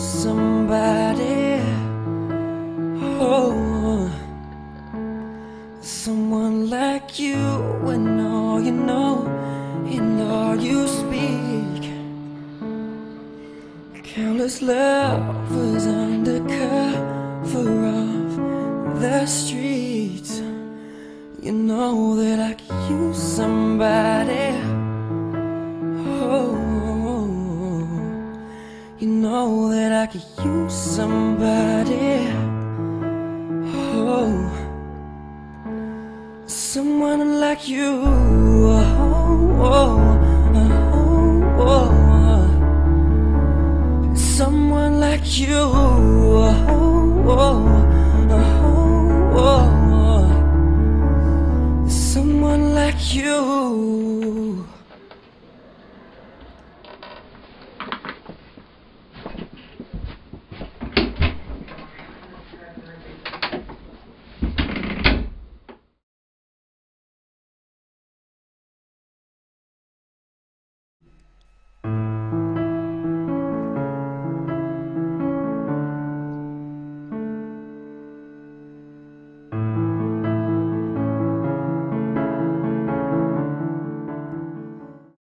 somebody. Oh, someone like you, when all you know and all you speak. Countless lovers under cover of the streets. You know that I could use somebody. Oh, you know that I could use somebody. Oh, someone like you. Someone like you. Someone like you.